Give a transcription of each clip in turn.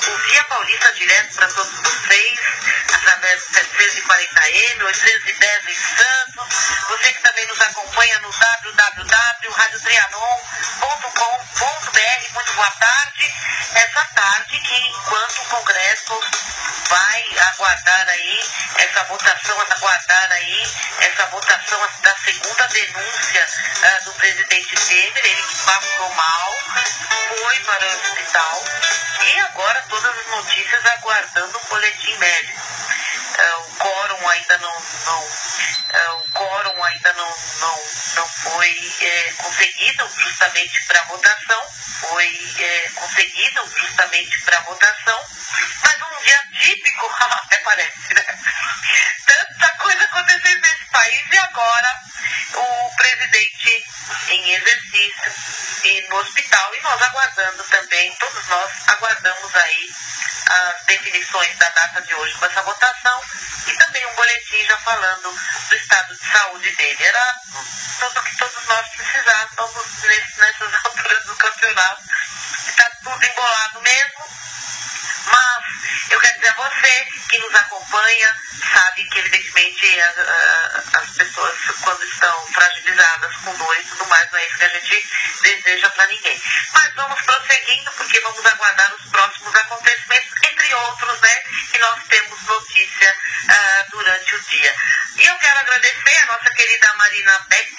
o Via Paulista direto para todos vocês, através do 740M, 810 em Santos. Você que também nos acompanha no www.radiotrianon.com.br. Muito boa tarde. Essa tarde que, enquanto o Congresso vai aguardar aí essa votação da segunda denúncia do presidente Temer, ele que passou mal, foi para o hospital e agora todas as notícias aguardando o boletim médico. O quórum ainda não foi conseguido justamente para votação. Mas um dia típico, até parece, né? Tanta coisa acontecendo nesse país e agora o presidente em exercício e no hospital, e nós aguardando também, todos nós aguardamos aí as definições da data de hoje com essa votação e também um boletim já falando do estado de saúde dele. Era tudo que todos nós precisávamos nessas alturas do campeonato. Está tudo embolado mesmo, mas eu quero dizer a você que nos acompanha, sabe que evidentemente as pessoas quando estão fragilizadas com dor e tudo mais, não é isso que a gente deseja para ninguém. Mas vamos prosseguindo porque vamos aguardar os próximos acontecimentos, entre outros, né, que nós temos notícia durante o dia. E eu quero agradecer a nossa querida Marina Beck,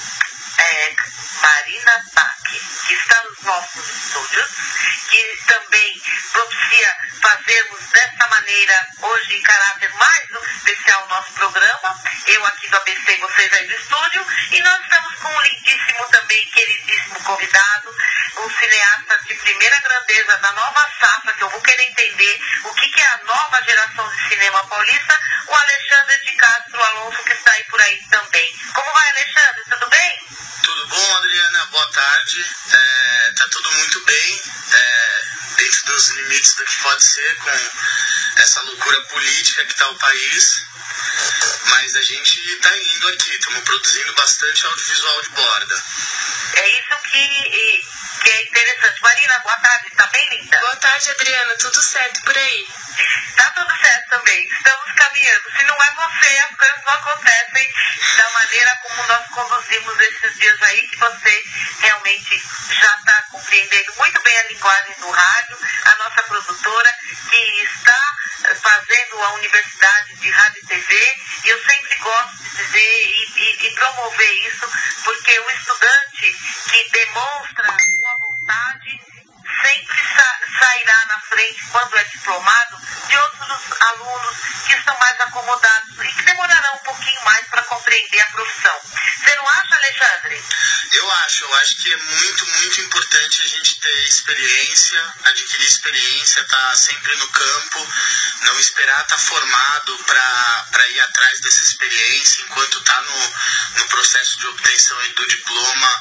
que está nos nossos estúdios, que também propicia fazermos dessa maneira, hoje em caráter mais do que especial, o nosso programa. Eu aqui do ABC e vocês aí do estúdio. E nós estamos com um lindíssimo também, queridíssimo convidado, um cineasta de primeira grandeza da nova safra, que eu vou querer entender o que é a nova geração de cinema paulista, o Alexandre de Castro Alonso, que está aí por aí também. Como vai, Alexandre? Tudo bem? Tudo bom, Adriana? Boa tarde. Tá tudo muito bem, dentro dos limites do que pode ser com essa loucura política que está o país, mas a gente está indo aqui, estamos produzindo bastante audiovisual de borda. É isso que é interessante. Marina, boa tarde, tá bem, linda? Boa tarde, Adriana, tudo certo por aí? Tá tudo certo também, estamos caminhando. Se não é você, as coisas não acontecem da maneira como nós conduzimos esses dias aí, que você realmente já está compreendendo muito bem a linguagem do rádio, a nossa produtora, que está fazendo a Universidade de Rádio e TV, e eu sempre gosto de dizer e promover isso, porque o estudante que demonstra boa vontade sempre sairá na frente, quando é diplomado, de outros alunos que estão mais acomodados e que demorarão um pouquinho mais para compreender a profissão. Você não acha, Alexandre? Eu acho que é muito, muito importante a gente ter experiência, adquirir experiência, estar sempre no campo, não esperar estar formado para ir atrás dessa experiência, enquanto está no processo de obtenção do diploma,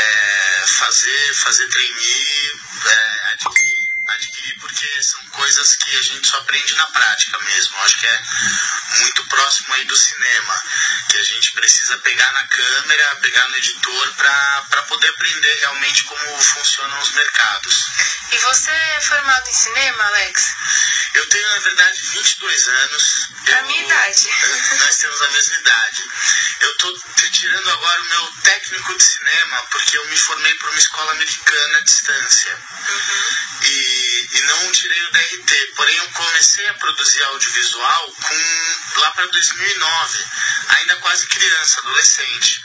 fazer trainee, adquirir, porque são coisas que a gente só aprende na prática mesmo. Eu acho que é muito próximo aí do cinema, que a gente precisa pegar na câmera, pegar no editor para poder aprender realmente como funcionam os mercados. E você é formado em cinema, Alex? Eu tenho, na verdade, 22 anos. A minha idade. Nós temos a mesma idade. Eu estou tirando agora o meu técnico de cinema, porque eu me formei por uma escola americana à distância. E não tirei o DRT, porém eu comecei a produzir audiovisual lá para 2009, ainda quase criança, adolescente.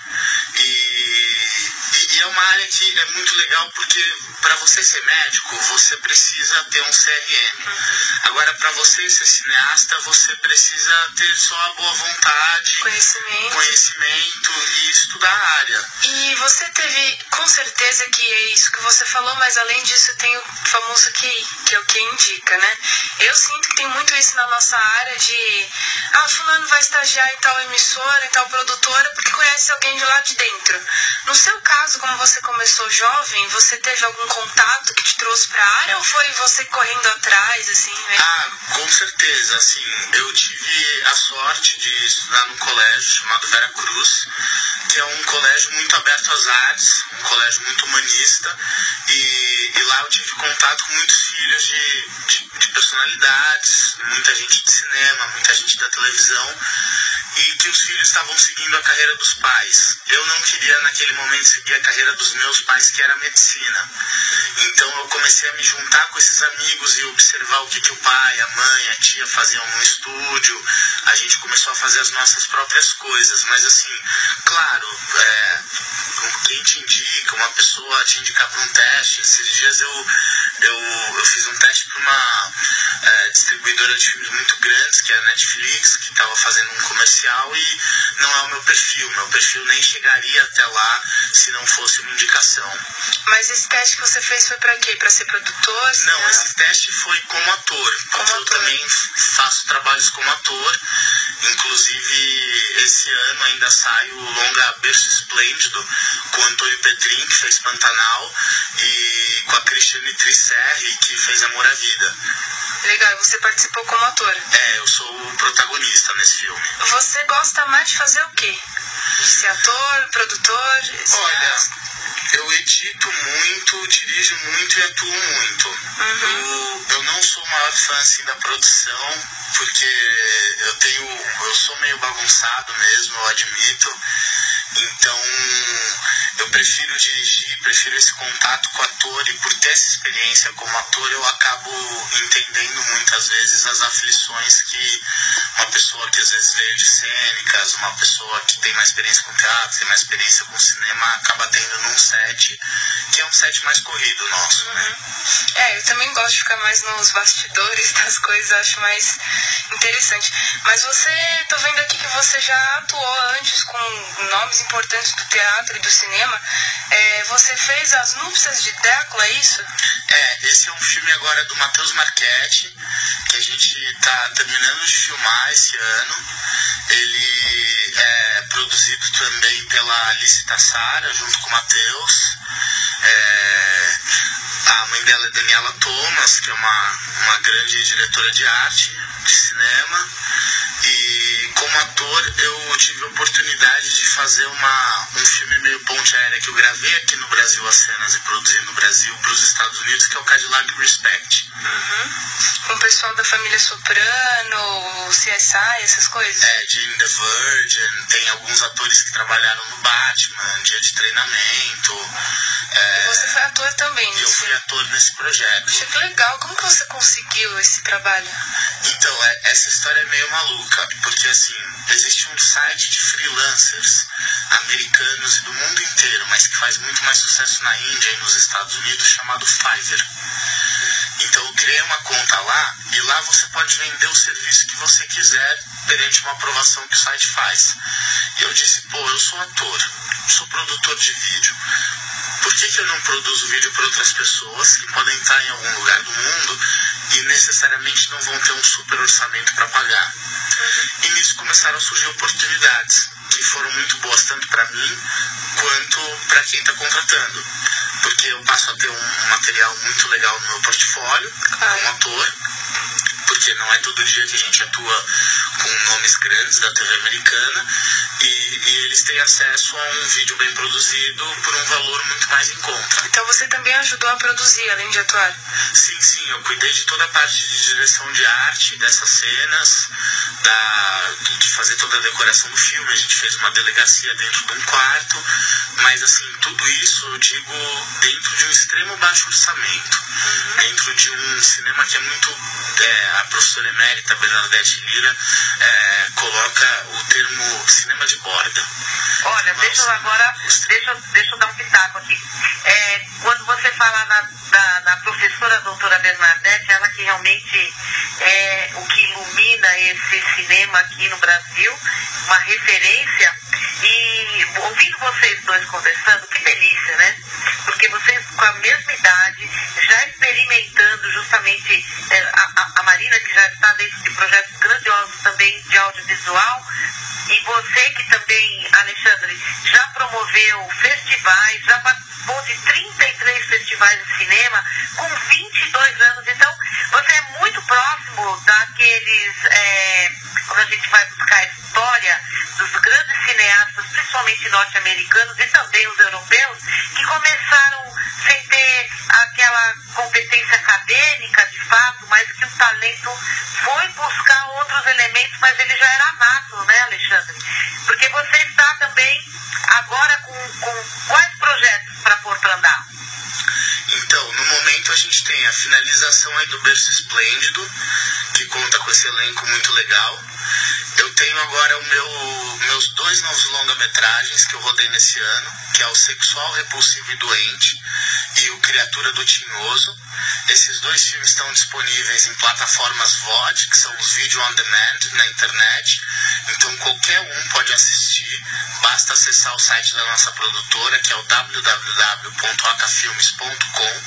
E é uma área que é muito legal, porque para você ser médico, você precisa ter um CRM. Agora, para você ser cineasta, você precisa ter só a boa vontade, conhecimento e estudar a área. E você teve, com certeza que é isso que você falou, mas além disso tem o famoso QI, que é o que indica, né? Eu sinto que tem muito isso na nossa área de fulano vai estagiar em tal emissora, em tal produtora, porque conhece alguém de lá de dentro. No seu caso, como você começou jovem, você teve algum contato que te trouxe para a área ou foi você correndo atrás, assim, né? Com certeza, assim, eu tive a sorte de estudar num colégio chamado Vera Cruz, que é um colégio muito aberto às artes, um colégio muito humanista, e lá eu tive contato com muitos filhos de personalidades, muita gente de cinema, muita gente da televisão, e que os filhos estavam seguindo a carreira dos pais. Eu não queria naquele momento seguir a carreira dos meus pais, que era a medicina. Então eu comecei a me juntar com esses amigos e observar o que o pai, a mãe, a tia faziam no estúdio. A gente começou a fazer as nossas próprias coisas, mas assim, claro, quem te indica, uma pessoa te indica para um teste. Esses dias eu fiz um teste para uma distribuidora de filmes muito grandes, que é a Netflix, que estava fazendo um comercial, e não é o meu perfil. Meu perfil nem chegaria até lá se não fosse uma indicação. Mas esse teste que você fez foi pra quê? Pra ser produtor? Não, esse teste foi como ator. Porque eu também faço trabalhos como ator. Inclusive, esse ano ainda sai o longa Berço Esplêndido, com o Antônio Petrin, que fez Pantanal, e com a Cristiane Trisserri, que fez Amor à Vida. Legal, você participou como ator? Eu sou o protagonista nesse filme. Você gosta mais de fazer o quê? De ser ator, produtor? Olha, eu edito muito, dirijo muito e atuo muito. Uhum. Eu não sou o maior fã assim da produção, porque eu sou meio bagunçado mesmo, eu admito. Então eu prefiro dirigir, prefiro esse contato com o ator, e por ter essa experiência como ator eu acabo entendendo muitas vezes as aflições que uma pessoa que às vezes veio de cênicas, uma pessoa que tem mais experiência com teatro, tem mais experiência com cinema, acaba tendo num set, que é um set mais corrido nosso, né? Eu também gosto de ficar mais nos bastidores das coisas, acho mais interessante. Mas tô vendo aqui que você já atuou antes com nomes importantes do teatro e do cinema. Você fez As Núpcias de Drácula, é isso? Esse é um filme agora do Matheus Marchetti, que a gente está terminando de filmar esse ano. Ele é produzido também pela Alice Tassara, junto com o Matheus. A mãe dela é Daniela Thomas, que é uma grande diretora de arte, de cinema. E como ator eu tive a oportunidade de fazer um filme meio ponte aérea, que eu gravei aqui no Brasil as cenas e produzi no Brasil para os Estados Unidos, que é o Cadillac Respect. Com o pessoal da família Soprano, CSI, essas coisas? Jane the Virgin, tem alguns atores que trabalharam no Batman, Dia de Treinamento. E você foi ator também, né? Eu fui ator nesse projeto. Poxa, que legal. Como que você conseguiu esse trabalho? Então, essa história é meio maluca, porque assim, existe um site de freelancers americanos e do mundo inteiro, mas que faz muito mais sucesso na Índia e nos Estados Unidos, chamado Fiverr. Então eu criei uma conta lá, e lá você pode vender o serviço que você quiser perante uma aprovação que o site faz. E eu disse, eu sou ator, sou produtor de vídeo, por que eu não produzo vídeo para outras pessoas que podem estar em algum lugar do mundo e necessariamente não vão ter um super orçamento para pagar? E nisso começaram a surgir oportunidades que foram muito boas, tanto para mim quanto para quem está contratando, porque eu passo a ter um material muito legal no meu portfólio como ator, porque não é todo dia que a gente atua com nomes grandes da TV americana, e eles têm acesso a um vídeo bem produzido por um valor muito mais em conta. Então você também ajudou a produzir, além de atuar? Sim, eu cuidei de toda a parte de direção de arte, dessas cenas, de fazer toda a decoração do filme. A gente fez uma delegacia dentro de um quarto, mas assim, tudo isso eu digo dentro de um extremo baixo orçamento, dentro de um cinema que é muito... a professora emérita Bernadette Lira coloca o termo cinema de borda. Olha, deixa eu dar um pitaco aqui. Quando você fala da professora doutora Bernadette, ela que realmente é o que ilumina esse cinema aqui no Brasil, uma referência, e ouvindo vocês dois conversando, que delícia, né? Porque vocês com a mesma idade, já experimentando justamente a Marina, que já está dentro de projetos grandiosos também de audiovisual, e você que também, Alexandre, já promoveu festivais, já participou de 33 festivais de cinema com 22 anos. Então, você é muito próximo daqueles, quando a gente vai buscar a história dos grandes cineastas, principalmente norte-americanos e também os europeus, que começaram sem ter aquela competência acadêmica, de fato, mas mas que o talento foi buscar outros elementos, mas ele já era nato, né, Alexandre? Porque você está também agora com quais projetos para pôr para andar? Então, no momento a gente tem a finalização aí do Berço Esplêndido, que conta com esse elenco muito legal. Eu tenho agora meus 2 novos longa-metragens que eu rodei nesse ano, que é o Sexual, Repulsivo e Doente e o Criatura do Tinhoso. Esses 2 filmes estão disponíveis em plataformas VOD, que são os Video On Demand, na internet. Então qualquer um pode assistir, basta acessar o site da nossa produtora, que é o www.acafilmes.com.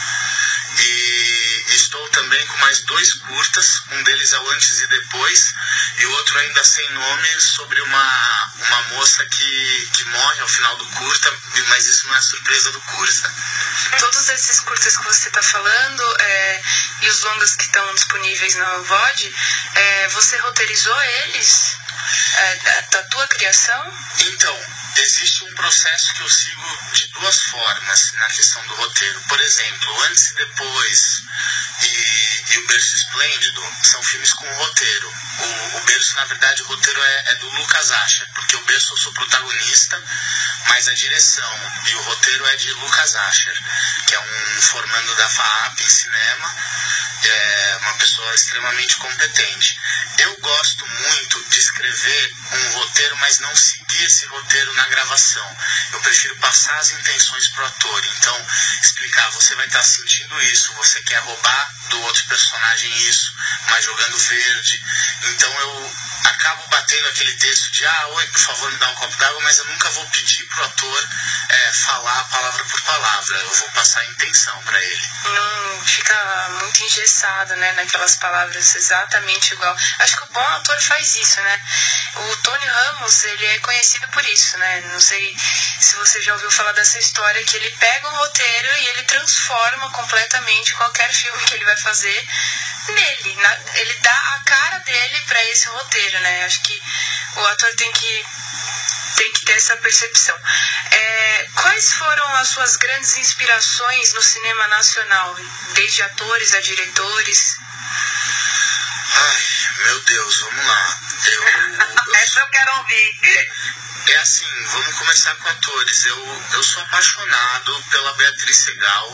E estou também com mais 2 curtas, um deles é o Antes e Depois, e o outro ainda sem nome, sobre uma moça que morre ao final do curta, mas isso não é surpresa do curta. Todos esses curtas que você está falando e os longas que estão disponíveis na VOD, você roteirizou eles? Da tua criação? Então, existe um processo que eu sigo de 2 formas na questão do roteiro. Por exemplo, Antes e Depois e o Berço Esplêndido são filmes com roteiro. O Berço, na verdade, o roteiro é do Lucas Ascher, porque o Berço eu sou protagonista, mas a direção e o roteiro é de Lucas Ascher, que é um formando da FAAP em cinema, uma pessoa extremamente competente. Eu gosto muito de escrever um roteiro, mas não seguir esse roteiro na gravação. Eu prefiro passar as intenções pro ator. Então, explicar, você vai estar sentindo isso, você quer roubar do outro personagem isso, mas jogando verde. Então eu acabo batendo aquele texto de oi, por favor, me dá um copo d'água, mas eu nunca vou pedir pro ator falar palavra por palavra. Eu vou passar a intenção para ele. Não fica muito engessado, né, naquelas palavras exatamente igual. Acho que o bom ator faz isso, né? O Tony Ramos, ele é conhecido por isso, né? Não sei se você já ouviu falar dessa história, que ele pega um roteiro e ele transforma completamente qualquer filme que ele vai fazer nele. Ele dá a cara dele para esse roteiro, né? Acho que o ator tem que ter essa percepção. Quais foram as suas grandes inspirações no cinema nacional? Desde atores a diretores? Ai, meu Deus, vamos lá. Essa eu quero ouvir. É assim, vamos começar com atores. Eu sou apaixonado pela Beatriz Segal.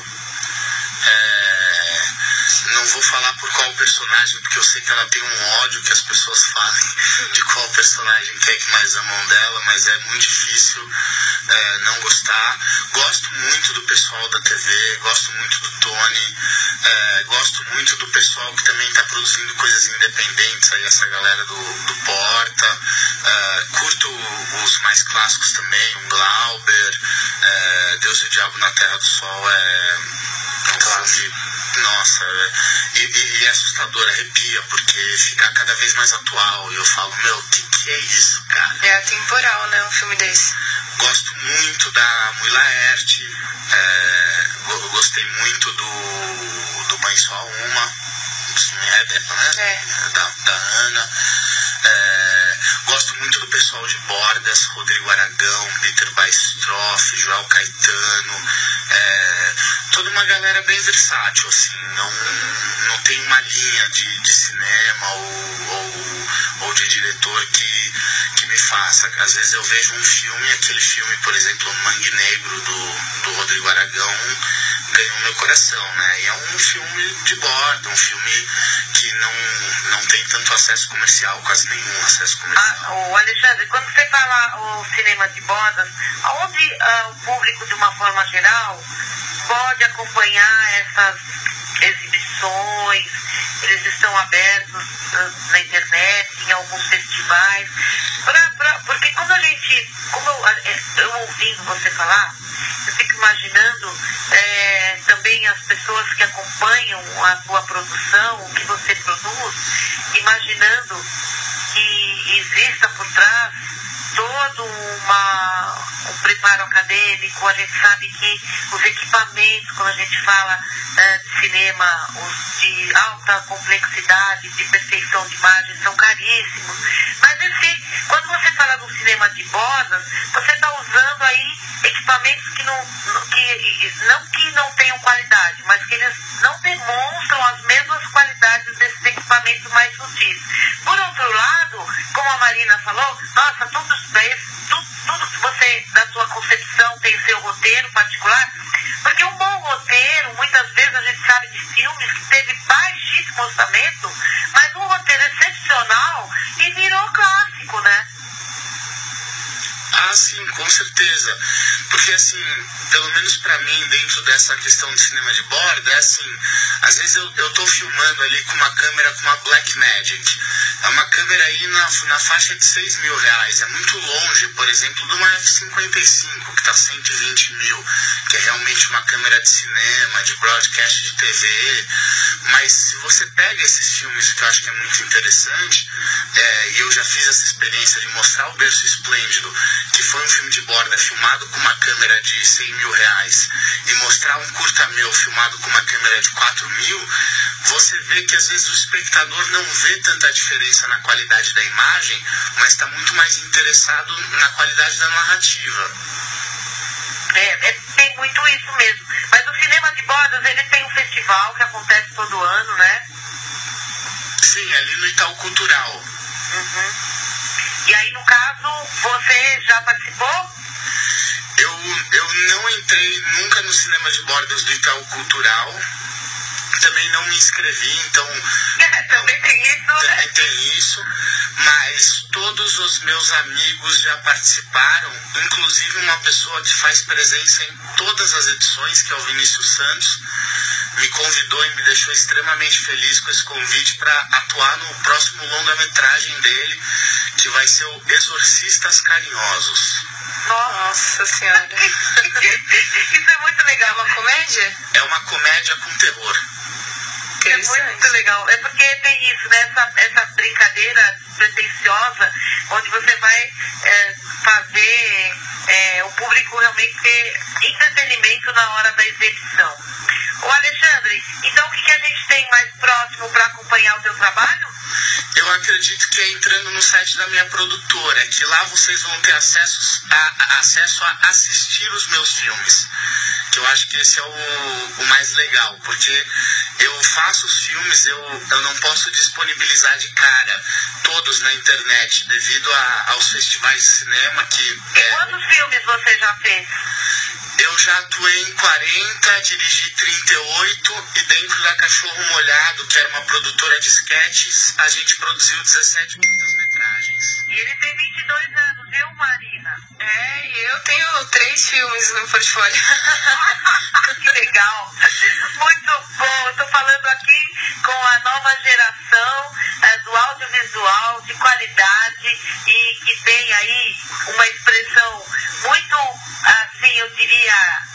Não vou falar por qual personagem, porque eu sei que ela tem um ódio que as pessoas falem de qual personagem que é que mais amam dela, mas é muito difícil não gostar. Gosto muito do pessoal da TV, gosto muito do Tony, gosto muito do pessoal que também está produzindo coisas independentes, aí essa galera do Porta. Curto os mais clássicos também, um Glauber, Deus e o Diabo na Terra do Sol nossa, e é assustador, arrepia, porque fica cada vez mais atual. E eu falo, que é isso, cara? É atemporal, né, um filme desse. Gosto muito da Mui Laerte, gostei muito do Mãe Só Uma, né? Da Ana. Gosto muito do pessoal de Bordas, Rodrigo Aragão, Peter Baistroff, Joel Caetano, toda uma galera bem versátil, assim, não tem uma linha de cinema ou de diretor que me faça. Às vezes eu vejo um filme, aquele filme, por exemplo, Mangue Negro do Rodrigo Aragão, ganhou meu coração, né? E é um filme de bordo, um filme que não tem tanto acesso comercial, quase nenhum acesso comercial. Alexandre, quando você fala o cinema de bordas, aonde o público, de uma forma geral, pode acompanhar essas exibições? Eles estão abertos na internet, em alguns festivais, porque quando a gente, eu ouvindo você falar, eu fico imaginando também as pessoas que acompanham a sua produção, o que você produz, imaginando que exista por trás todo um preparo acadêmico. A gente sabe que os equipamentos, quando a gente fala de cinema, os de alta complexidade, de perfeição de imagem, são caríssimos. Mas, enfim, quando você fala do cinema de bordas, você está usando aí equipamentos que não tenham qualidade, mas que eles não demonstram as mesmas qualidades tudo que você, na sua concepção, tem seu roteiro particular, porque um bom roteiro, muitas vezes a gente sabe de filmes que teve baixíssimo orçamento, mas um roteiro excepcional e virou clássico, né? Ah, sim, com certeza. Porque, assim, pelo menos pra mim, dentro dessa questão de cinema de bordo, é assim, às vezes eu tô filmando ali com uma câmera com uma Blackmagic. É uma câmera aí na faixa de R$6.000. É muito longe, por exemplo, de uma F55, que tá 120 mil, que é realmente uma câmera de cinema, de broadcast de TV. Mas se você pega esses filmes, que eu acho que é muito interessante, e eu já fiz essa experiência de mostrar o Berço Esplêndido, que foi um filme de borda filmado com uma câmera de R$100.000, e mostrar um curta meu filmado com uma câmera de 4.000, você vê que às vezes o espectador não vê tanta diferença na qualidade da imagem, mas está muito mais interessado na qualidade da narrativa. Tem muito isso mesmo. Mas o cinema de bordas, ele tem um festival que acontece todo ano, né? Sim, ali no Itaú Cultural. Uhum. E aí, no caso, você já participou? Eu não entrei nunca no cinema de bordas do Itaú Cultural. Também não me inscrevi, então... Também tem isso, né? Também tem isso, mas todos os meus amigos já participaram, inclusive uma pessoa que faz presença em todas as edições, que é o Vinícius Santos, me convidou e me deixou extremamente feliz com esse convite para atuar no próximo longa-metragem dele, que vai ser o Exorcistas Carinhosos. Nossa Senhora! Isso é muito legal. É uma comédia? É uma comédia com terror. É muito legal. É porque tem isso, né? Essa brincadeira pretensiosa, onde você vai fazer o público realmente ter entretenimento na hora da exibição. Ô Alexandre, então o que a gente tem mais próximo para acompanhar o seu trabalho? Eu acredito que é entrando no site da minha produtora, que lá vocês vão ter acesso a assistir os meus filmes. Que eu acho que esse é o mais legal, porque eu faço os filmes, eu não posso disponibilizar de cara todos na internet, devido aos festivais de cinema que... Quantos filmes você já fez? Eu já atuei em 40, dirigi 38 e dentro da Cachorro Molhado, que era uma produtora de sketches, a gente produziu 17 curtas-metragens. E ele tem 22 anos, viu, Marina? E eu tenho 3 filmes no portfólio. Que legal! Muito bom! Estou falando aqui com a nova geração do audiovisual de qualidade e que tem aí uma expressão muito, assim, eu diria,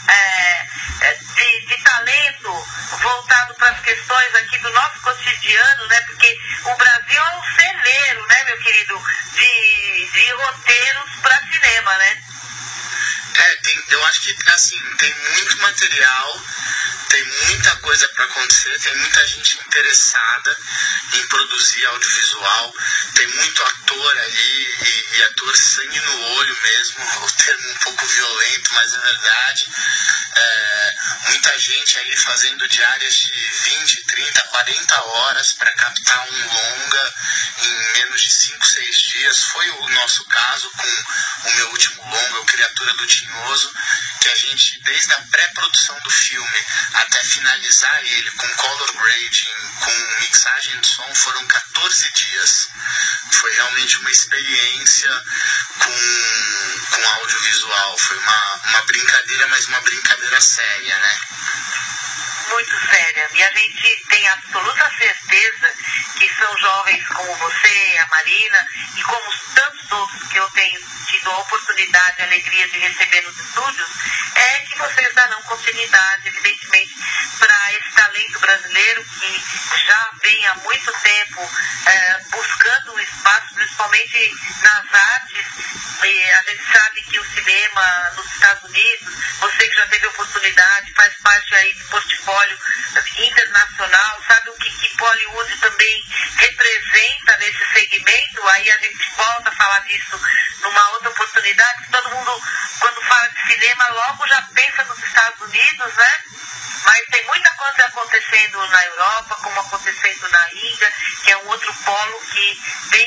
de talento voltado para as questões aqui do nosso cotidiano, né? Porque o Brasil é um celeiro, né, meu querido, de roteiros para cinema, né? Eu acho que, assim, tem muito material, tem muita coisa para acontecer, tem muita gente interessada em produzir audiovisual, tem muito ator ali, e ator sangue no olho mesmo, o termo um pouco violento, mas é verdade. Muita gente aí fazendo diárias de 20, 30, 40 horas para captar um longa em menos de 5, 6 dias. Foi o nosso caso com o meu último longa, o Criatura do Tinhoso, que a gente, desde a pré-produção do filme até finalizar ele com color grading, com mixagem de som, foram 14 dias. Foi realmente uma experiência com audiovisual. Foi uma brincadeira, mas uma brincadeira séria, né? Muito séria. E a gente tem absoluta certeza que são jovens como você, a Marina, e como tantos outros que eu tenho tido a oportunidade e a alegria de receber nos estúdios, que vocês darão continuidade, evidentemente, para esse talento brasileiro que já vem há muito tempo buscando um espaço, principalmente nas artes. E a gente sabe que o cinema nos Estados Unidos, você que já teve oportunidade, faz parte aí do portfólio internacional, sabe o que Hollywood também representa nesse segmento. Aí a gente volta a falar disso numa outra oportunidade. Todo mundo, quando fala de cinema, logo já pensa nos Estados Unidos, né? Mas tem muita coisa acontecendo na Europa, como acontecendo na Índia, que é um outro polo que vem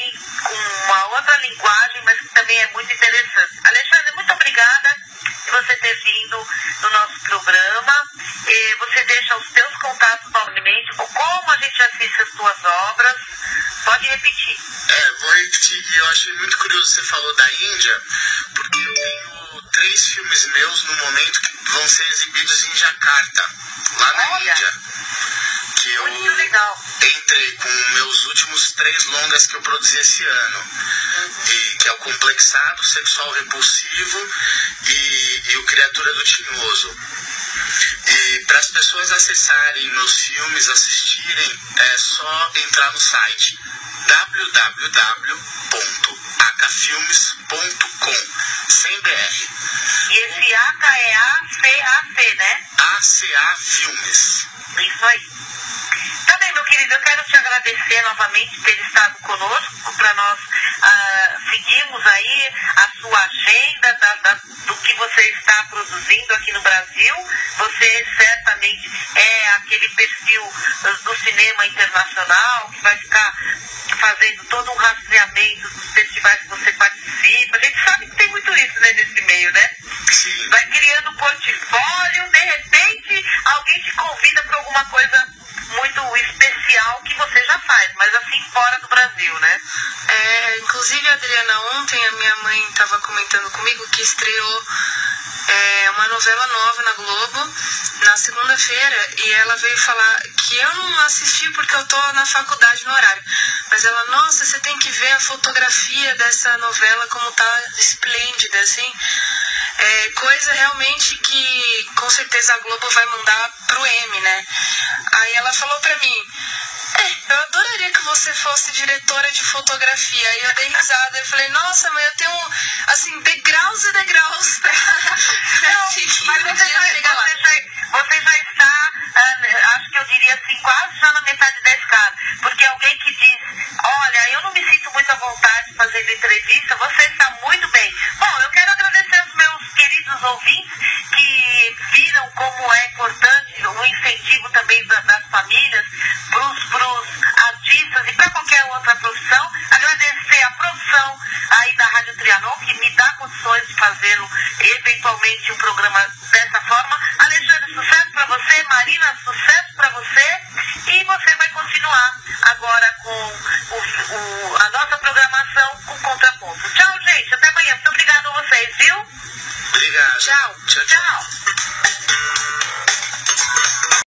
com uma outra linguagem, mas que também é muito interessante. Alexandre, muito obrigada por você ter vindo no nosso programa. Você deixa os teus contatos novamente, como a gente assiste as tuas obras. Pode repetir. Vou repetir. E eu achei muito curioso, você falou da Índia, porque eu tenho 3 filmes meus no momento que vão ser exibidos em Jacarta, lá na Índia. Que eu entrei com meus últimos 3 longas que eu produzi esse ano. E, que é o Complexado, Sexual Repulsivo e o Criatura do Tinhoso. E para as pessoas acessarem meus filmes, assistirem, é só entrar no site www.acafilmes.com, sem BR. E esse ACA é ACAC, né? ACA Filmes. Isso aí. Tá bem, meu querido, eu quero te agradecer novamente por ter estado conosco, para nós seguirmos aí a sua agenda do que você está produzindo aqui no Brasil. Você certamente é aquele perfil do cinema internacional que vai ficar fazendo todo um rastreamento dos festivais que você participa. A gente sabe que tem muito isso, né, nesse meio, né? Sim. Vai criando portfólio, de repente alguém te convida para alguma coisa muito especial que você já faz, mas assim fora do Brasil, né? Inclusive, Adriana, ontem a minha mãe estava comentando comigo que estreou uma novela nova na Globo na segunda-feira, e ela veio falar que eu não assisti porque eu tô na faculdade no horário, mas ela, nossa, você tem que ver a fotografia dessa novela, como tá esplêndida, assim. Coisa realmente que com certeza a Globo vai mandar pro M, né? Aí ela falou pra mim, eu adoraria que você fosse diretora de fotografia. Aí eu dei risada, eu falei, nossa, mas eu tenho, assim, degraus e degraus pra seguir. Mas você já está, acho que eu diria assim, quase já na metade da escada. Porque alguém que diz, olha, eu não me sinto muito à vontade fazendo entrevista, você está muito bem. Bom, eu quero agradecer aos meus queridos ouvintes que viram como é importante o incentivo também das famílias para os artistas e para qualquer outra profissão. Agradecer a produção aí da Rádio Trianon, que me dá condições de fazê-lo eventualmente um programa dessa forma. Alexandre, sucesso para você. Marina, sucesso para você. E você vai continuar agora com a nossa programação com Contraponto. Tchau, gente. Até amanhã. Muito obrigada a vocês, viu? Obrigado. Tchau. Tchau. Tchau.